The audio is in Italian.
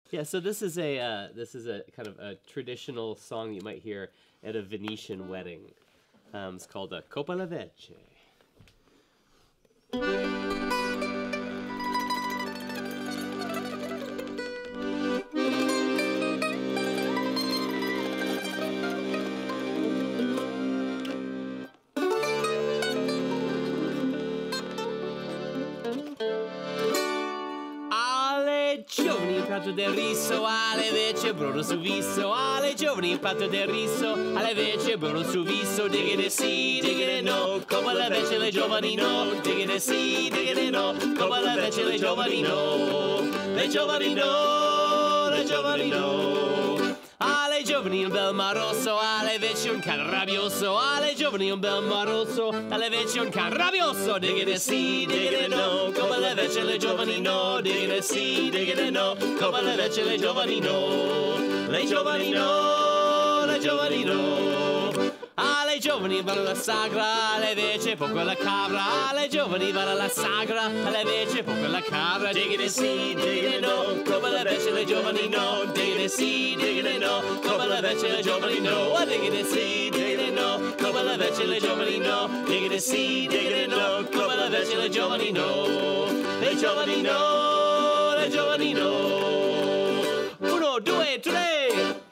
Yeah, so this is a kind of a traditional song you might hear at a Venetian wedding. It's called Copa le Vece. Giovani in piatto del riso, alle vece brodo su viso, alle giovani in piatto del riso, alle vece brodo su viso, diggite sì, diggite no, come le vece le giovani no, diggite sì, diggite no, come le vece le giovani no, le giovani no, le giovani no. Alle giovani un bel marosso, alle vece un can rabbioso, alle giovani un bel marosso, alle vece un can rabbioso, diggite sì, diggite no, come le vece le giovani no, diggite sì, diggite no, come le vece le giovani no, le giovani no, le giovani no. Alle giovani vanno alla sagra, alle vece poco alla cabra, alle giovani vanno alla sagra, alle vece poco alla cabra, diggite sì, diggite no, come le vece le giovani no, diggite sì, diggite no, come le vece le giovani no, diggite sì, diggite no, come le vece le giovani no, diggite sì, diggite no, come le vece le giovani no, le giovani no, le giovani no. 1, 2, 3.